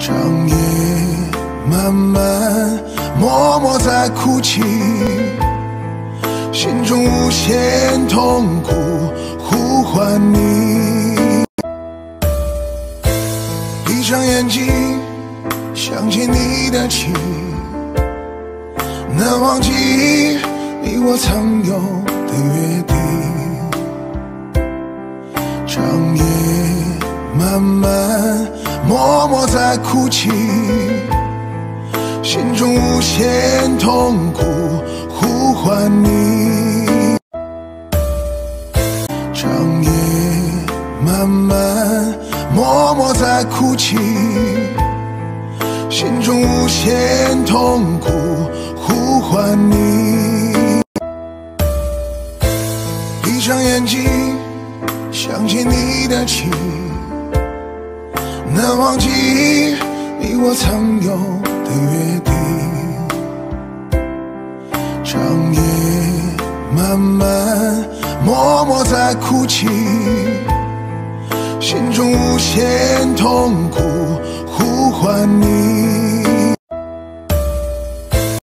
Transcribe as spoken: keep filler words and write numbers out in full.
长夜漫漫，默默在哭泣，心中无限痛苦呼唤你。闭上眼睛，想起你的情，难忘记你我曾有的约定。长夜漫漫，默默在哭泣，心中无限痛苦呼唤你。长夜漫漫，默默在哭泣，心中无限痛苦呼唤你。闭上眼睛，想起你的情，难忘记你我曾有的约定。长夜漫漫，默默在哭泣，心中无限痛苦